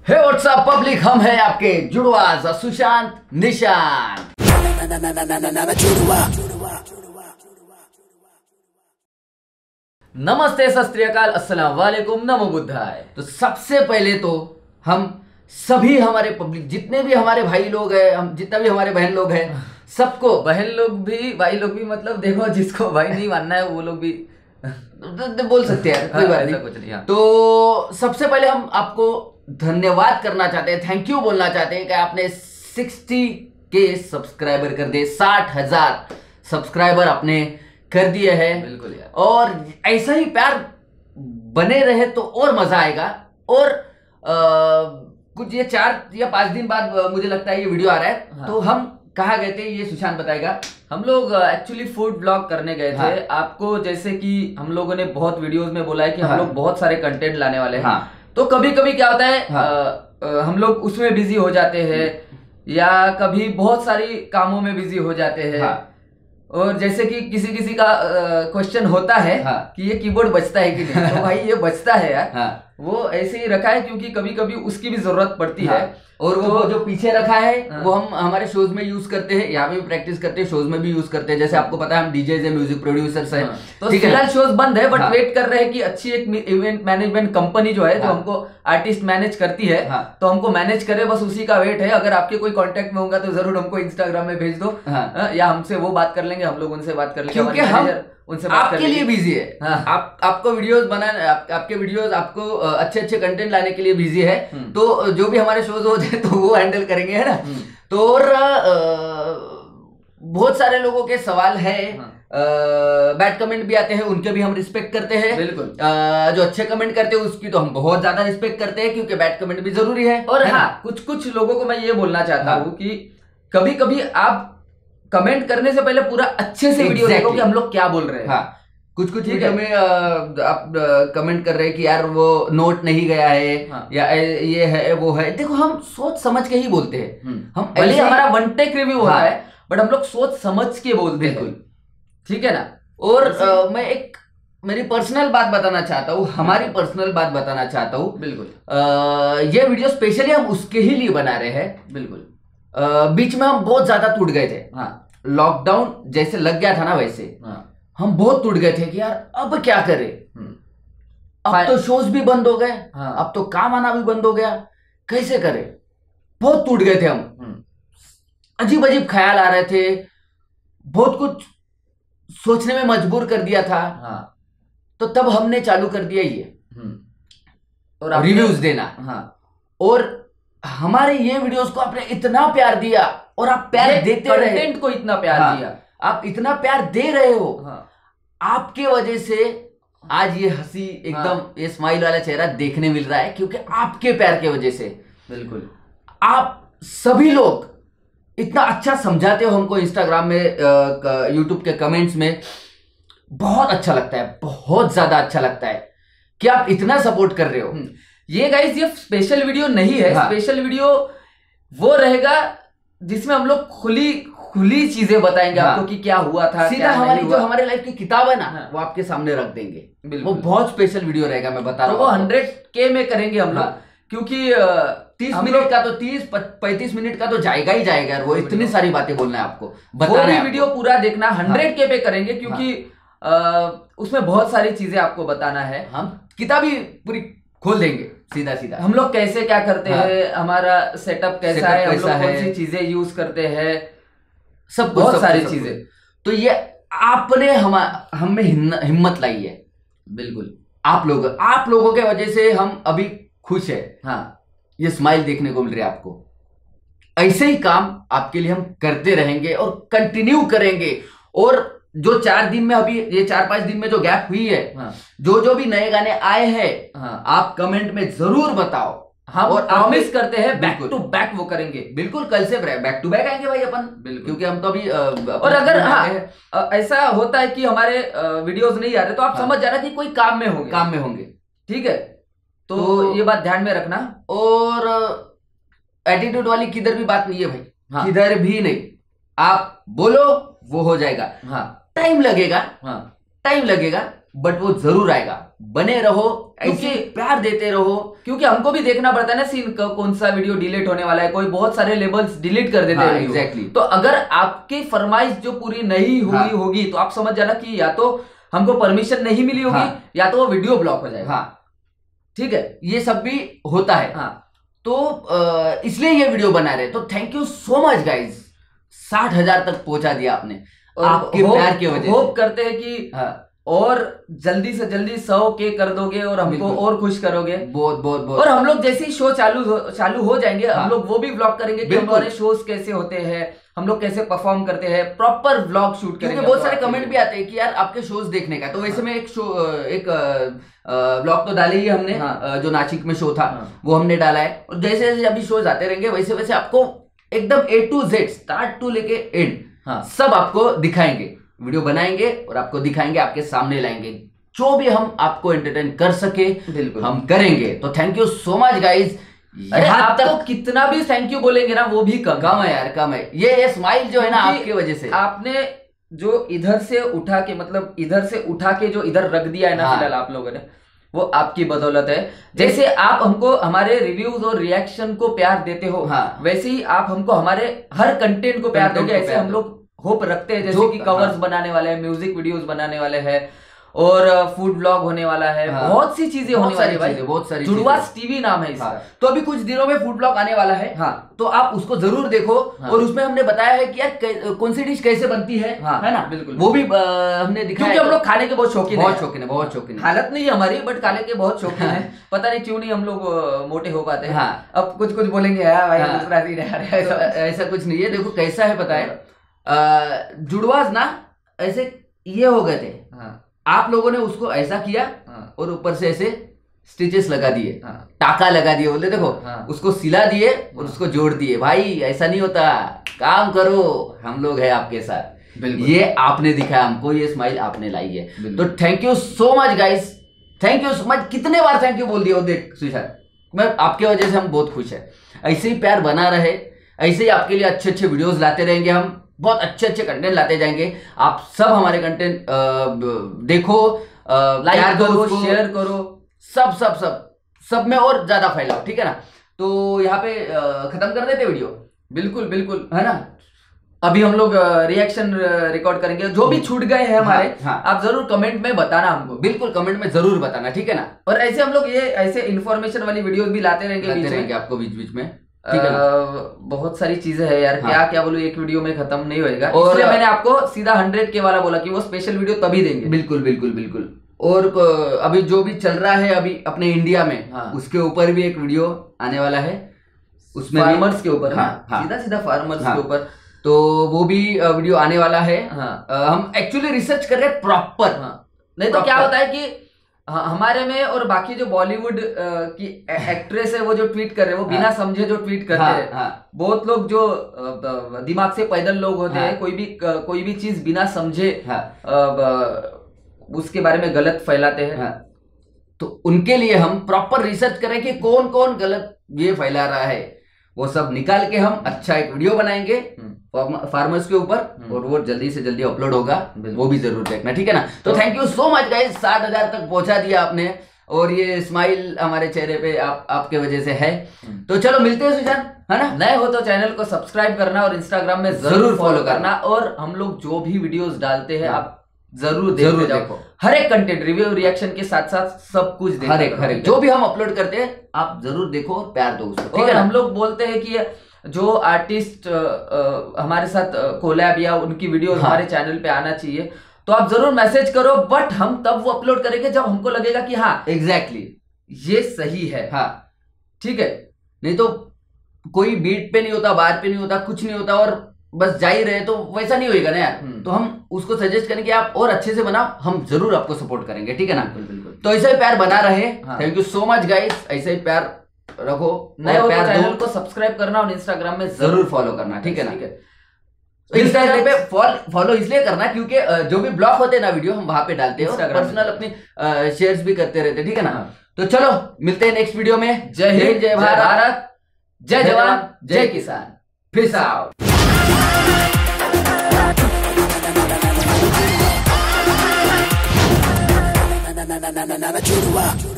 हे WhatsApp public, हम हैं आपके जुड़वा सुशांत निशांत। नमस्ते, सत श्री अकाल, अस्सलाम वालेकुम, नमो बुद्धाय। तो सबसे पहले तो हम सभी हमारे पब्लिक, जितने भी हमारे भाई लोग हैं, हम जितना भी हमारे बहन लोग हैं, सबको, बहन लोग भी भाई लोग भी, मतलब देखो जिसको भाई नहीं मानना है वो लोग भी बोल सकते हैं, कोई बात नहीं, कुछ नहीं। तो सबसे पहले हम आपको धन्यवाद करना चाहते हैं, थैंक यू बोलना चाहते हैं कि आपने 60K सब्सक्राइबर कर दिए, 60,000 सब्सक्राइबर आपने कर दिए हैं। बिल्कुल यार, और ऐसा ही प्यार बने रहे तो और मजा आएगा। और कुछ ये 4 या 5 दिन बाद मुझे लगता है ये वीडियो आ रहा है। हाँ। तो हम कहाँ गए थे ये सुशांत बताएगा। हम लोग एक्चुअली फूड ब्लॉग करने गए थे। हाँ। आपको जैसे कि हम लोगों ने बहुत वीडियोस में बोला है कि हम लोग बहुत सारे कंटेंट लाने वाले हैं। हाँ। तो कभी कभी क्या होता है, हाँ। हम लोग उसमें बिजी हो जाते हैं या कभी बहुत सारी कामों में बिजी हो जाते हैं। हाँ। और जैसे कि किसी किसी का क्वेश्चन होता है, हाँ। कि ये कीबोर्ड बजता है कि नहीं। तो भाई ये बजता है यार। हाँ। वो ऐसे ही रखा है क्योंकि कभी कभी उसकी भी जरूरत पड़ती है। और वो जो पीछे रखा है वो हम हमारे शोज में यूज करते हैं, यहाँ पे भी प्रैक्टिस करते हैं, शोज में भी यूज करते हैं। जैसे आपको पता है हम डीजेज है, म्यूजिक प्रोड्यूसर्स हैं। तो फिलहाल शोज बंद है, बट वेट कर रहे हैं कि अच्छी एक इवेंट मैनेजमेंट कंपनी जो है, जो हमको आर्टिस्ट मैनेज करती है, तो हमको मैनेज करे, बस उसी का वेट है। अगर आपके कोई कॉन्टेक्ट में होगा तो जरूर हमको इंस्टाग्राम में भेज दो, या हमसे वो बात कर लेंगे, हम लोग उनसे बात कर लेंगे, क्योंकि हम उनसे आपके लिए बिजी है। हाँ। आपको वीडियोस बनाने, आपके वीडियोस आपको अच्छे अच्छे कंटेंट लाने के लिए बिजी है। तो जो भी हमारे शोज हो जाए तो वो हैंडल करेंगे, है ना। तो और बहुत सारे लोगों के सवाल है, बैड कमेंट भी आते हैं, उनके भी हम रिस्पेक्ट करते हैं। बिल्कुल। जो अच्छे कमेंट करते हैं उसकी तो हम बहुत ज्यादा रिस्पेक्ट करते हैं, क्योंकि बैड कमेंट भी जरूरी है। और हाँ, कुछ लोगों को मैं ये बोलना चाहता हूँ कि कभी कभी आप कमेंट करने से पहले पूरा अच्छे से वीडियो देखो कि हम लोग क्या बोल रहे हैं। हाँ। कुछ वीडियो में आप कमेंट कर रहे हैं कि यार वो नोट नहीं गया है। हाँ। या ये है वो है। देखो हम सोच समझ के ही बोलते हैं। हम भले हमारा वन टेक रिव्यू होता है, बट हम लोग सोच समझ के बोलते हैं। ठीक है ना। और मैं एक मेरी पर्सनल बात बताना चाहता हूँ, हमारी पर्सनल बात बताना चाहता हूँ। बिल्कुल। ये वीडियो स्पेशली हम उसके ही लिए बना रहे हैं। बिल्कुल। बीच में हम बहुत ज्यादा टूट गए थे। हाँ। लॉकडाउन जैसे लग गया था ना, वैसे हम बहुत टूट गए थे कि यार अब क्या करें। अब तो शोज भी बंद हो गए। हाँ। अब तो काम आना भी बंद हो गया, कैसे करें। बहुत टूट गए थे हम। अजीब अजीब ख्याल आ रहे थे, बहुत कुछ सोचने में मजबूर कर दिया था। हाँ। तो तब हमने चालू कर दिया ये और रिव्यूज देना। हाँ। और हमारे ये वीडियोस को आपने इतना प्यार दिया, और आप प्यार देते रहे, कंटेंट को इतना प्यार दिया, आप इतना प्यार दे रहे हो। हाँ। आपके वजह से आज ये हंसी एकदम, ये स्माइल वाला चेहरा देखने मिल रहा है, क्योंकि आपके प्यार के वजह से। बिल्कुल। आप सभी लोग इतना अच्छा समझाते हो हमको इंस्टाग्राम में, यूट्यूब के कमेंट्स में। बहुत अच्छा लगता है, बहुत ज्यादा अच्छा लगता है कि आप इतना सपोर्ट कर रहे हो। ये गाइस, ये स्पेशल वीडियो नहीं है। हाँ। स्पेशल वीडियो वो रहेगा जिसमें हम लोग खुली चीजें बताएंगे। हाँ। आपको कि क्या हुआ था, सीधा हमारी जो हमारे लाइफ की किताब है ना। हाँ। वो आपके सामने रख देंगे। वो बहुत स्पेशल वीडियो रहेगा, मैं बता रहा हूँ। वो 100K में करेंगे हम लोग। हाँ। क्योंकि 30 मिनट का तो 30-35 मिनट का तो जाएगा ही जाएगा। वो इतनी सारी बातें बोलना है आपको, वो भी वीडियो पूरा देखना। 100K पे करेंगे, क्योंकि उसमें बहुत सारी चीजें आपको बताना है। हम किताब ही पूरी खोल देंगे, सीधा सीधा हम लोग कैसे क्या करते हैं, हमारा सेटअप कैसा है, हम लोग कौन सी चीजें यूज करते हैं, सब बहुत सारी चीजें। तो ये आपने हम में हिम्मत लाई है। बिल्कुल। आप लोगों के वजह से हम अभी खुश है। हाँ। ये स्माइल देखने को मिल रही है आपको। ऐसे ही काम आपके लिए हम करते रहेंगे और कंटिन्यू करेंगे। और जो 4 दिन में, अभी ये 4-5 दिन में जो गैप हुई है, हाँ। जो भी नए गाने आए हैं, हाँ। आप कमेंट में जरूर बताओ। हम और प्रॉमिस करते हैं बैक टू बैक वो करेंगे। बिल्कुल, कल से बैक टू बैक आएंगे भाई अपन। बिल्कुल, क्योंकि हम तो अभी और अगर ऐसा होता है कि हमारे वीडियोस नहीं आ रहे, तो आप समझ जाना कि कोई काम में होंगे। ठीक है, तो ये बात ध्यान में रखना। और एटीट्यूड वाली किधर भी बात नहीं है भाई। हाँ। किधर भी नहीं, आप बोलो वो हो जाएगा। हाँ। टाइम लगेगा। हाँ। टाइम लगेगा, बट वो जरूर आएगा। बने रहो, ऐसे प्यार देते रहो, क्योंकि हमको भी देखना पड़ता है ना सीन कौन सा वीडियो डिलीट होने वाला है। कोई बहुत सारे लेबल्स डिलीट कर देते हैं। एग्जैक्टली। तो अगर आपकी फरमाइश जो पूरी नहीं हुई होगी तो आप समझ जाना कि या तो हमको परमिशन नहीं मिली होगी या तो वो वीडियो ब्लॉक हो जाएगा। ठीक है, ये सब भी होता है। तो इसलिए ये वीडियो बना रहे। तो thank you so much guys, 60,000 तक पहुंचा दिया आपने आपके प्यार की वजह। होप करते हैं कि और जल्दी से जल्दी 100K कर दोगे और हमको और खुश करोगे। बहुत बहुत बहुत। और हम लोग जैसे ही शो चालू हो जाएंगे, हम लोग वो भी व्लॉग करेंगे कि हमारे शोज कैसे होते हैं, हम लोग कैसे परफॉर्म करते हैं, प्रॉपर व्लॉग शूट करेंगे। बहुत सारे कमेंट भी आते हैं कि यार आपके शोज देखने का। तो वैसे में एक व्लॉग तो डाले ही हमने, जो नासिक में शो था वो हमने डाला है। और जैसे जैसे अभी शोज आते रहेंगे वैसे वैसे आपको एकदम A to Z, start to लेके एंड सब आपको दिखाएंगे। वीडियो बनाएंगे और आपको दिखाएंगे, आपके सामने लाएंगे। जो भी हम आपको एंटरटेन कर सके बिल्कुल हम करेंगे। तो thank you so much guys. आप तो कितना भी थैंक यू बोलेंगे ना वो भी कम है यार, कम है। ये स्माइल जो है ना आपकी वजह से, आपने जो इधर से उठा के मतलब इधर से उठा के जो इधर रख दिया है ना फिलहाल आप लोगों ने, वो आपकी बदौलत है। जैसे आप हमको हमारे रिव्यूज और रिएक्शन को प्यार देते हो, वैसे ही आप हमको हमारे हर कंटेंट को प्यार दोगे। ऐसे हम लोग होप रखते हैं, जैसे कि कवर्स बनाने वाले हैं, म्यूजिक वीडियोस बनाने वाले हैं और फूड व्लॉग होने वाला है। बहुत सी चीजें होने वाली है, बहुत सारी। जुड़वास टीवी नाम है इसका। तो अभी कुछ दिनों में फूड व्लॉग आने वाला है। तो आप उसको जरूर देखो। और उसमें हमने बताया है कि यार कौन सी डिश कैसे बनती है ना। बिल्कुल, वो भी हमने दिखाया। क्योंकि हम लोग खाने के बहुत शौकीन है, बहुत शौकीन है। हालत नहीं है हमारी, बट खाने के बहुत शौकीन है। पता नहीं क्यों नहीं हम लोग मोटे हो पाते हैं। अब कुछ बोलेंगे ऐसा कुछ नहीं है। देखो कैसा है पता है, जुड़वास ना ऐसे ये हो गए थे। आप लोगों ने उसको ऐसा किया और ऊपर से ऐसे स्टिचेस लगा दिए, टाका लगा दिए, बोले देखो उसको सिला दिए और उसको जोड़ दिए। भाई ऐसा नहीं होता, काम करो, हम लोग हैं आपके साथ। ये आपने दिखाया हमको, ये स्माइल आपने लाई है। तो thank you so much guys, thank you so much. कितने बार थैंक यू बोल दिया। देख सुशांत, मैं आपके वजह से हम बहुत खुश है। ऐसे ही प्यार बना रहे, ऐसे ही आपके लिए अच्छे अच्छे वीडियोस लाते रहेंगे। हम बहुत अच्छे अच्छे कंटेंट लाते जाएंगे। आप सब हमारे कंटेंट देखो, लाइक करो, शेयर करो, सब में और ज्यादा फैलाओ, ठीक है ना। तो यहाँ पे खत्म कर देते वीडियो। बिल्कुल है ना। अभी हम लोग रिएक्शन रिकॉर्ड करेंगे, जो भी छूट गए हैं हमारे। आप जरूर कमेंट में बताना हमको, बिल्कुल कमेंट में जरूर बताना, ठीक है ना। और ऐसे हम लोग ये ऐसे इन्फॉर्मेशन वाली वीडियोस भी लाते रहेंगे आपको बीच में। बहुत सारी चीजें है यार। क्या बोलूं, एक वीडियो में खत्म नहीं होएगा। और इसलिए मैंने आपको सीधा 100K वाला बोला कि वो स्पेशल वीडियो तभी देंगे। बिल्कुल। और अभी जो भी चल रहा है अभी अपने इंडिया में, उसके ऊपर भी एक वीडियो आने वाला है। उसमें फार्मर्स के ऊपर, सीधा फार्मर्स के ऊपर। तो वो भी वीडियो आने वाला है। हम एक्चुअली रिसर्च कर रहे हैं प्रॉपर। नहीं तो क्या होता है कि हमारे में और बाकी जो बॉलीवुड की एक्ट्रेस है वो जो ट्वीट कर रहे हैं, वो बिना समझे जो ट्वीट करते हैं। बहुत लोग जो दिमाग से पैदल लोग होते हैं, कोई भी चीज बिना समझे उसके बारे में गलत फैलाते हैं। तो उनके लिए हम प्रॉपर रिसर्च करें कि कौन कौन गलत ये फैला रहा है। वो सब निकाल के हम अच्छा एक वीडियो बनाएंगे फार्मर्स के ऊपर, और वो जल्दी से जल्दी अपलोड होगा। वो भी जरूर देखना, ठीक है ना। तो thank you so much guys, 60,000 तक पहुंचा दिया आपने। और ये स्माइल हमारे चेहरे पे आपके वजह से है। तो चलो मिलते हैं सुशांत, है ना। नए हो तो चैनल को सब्सक्राइब करना और इंस्टाग्राम में जरूर फॉलो करना। और हम लोग जो भी वीडियोस डालते हैं आप जरूर देखो। हर एक कंटेंट रिव्यू रिएक्शन के साथ साथ सब कुछ देखो। हर एक जो भी हम अपलोड करते हैं आप जरूर देखो और प्यार दो उसको, ठीक है। हम लोग बोलते हैं कि जो आर्टिस्ट हमारे साथ कोलैब या उनकी वीडियोस हमारे चैनल पे आना चाहिए, तो आप जरूर मैसेज करो। बट हम तब वो अपलोड करेंगे जब हमको लगेगा कि हाँ एग्जैक्टली ये सही है, ठीक है। नहीं तो कोई बीट पे नहीं होता, बार पे नहीं होता, कुछ नहीं होता और बस जा ही रहे, तो वैसा नहीं होएगा ना यार। तो हम उसको सजेस्ट करेंगे आप और अच्छे से बनाओ, हम जरूर आपको सपोर्ट करेंगे, ठीक है ना। बिल्कुल। तो ऐसा ही प्यार बना रहे। Thank you so much guys, ऐसा ही प्यार रखो। नए हो तो चैनल को सब्सक्राइब करना और इंस्टाग्राम में जरूर फॉलो करना, ठीक है ना। इंस्टाग्राम पे फॉलो इसलिए करना क्योंकि जो भी ब्लॉग होते हैं ना वीडियो, हम वहां पे डालते हैं और पर्सनल अपनी शेयर्स भी करते रहते हैं, ठीक है ना। तो चलो मिलते हैं नेक्स्ट वीडियो में। जय हिंद, जय भारत, जय जवान, जय किसान। Peace out. na na na na na na na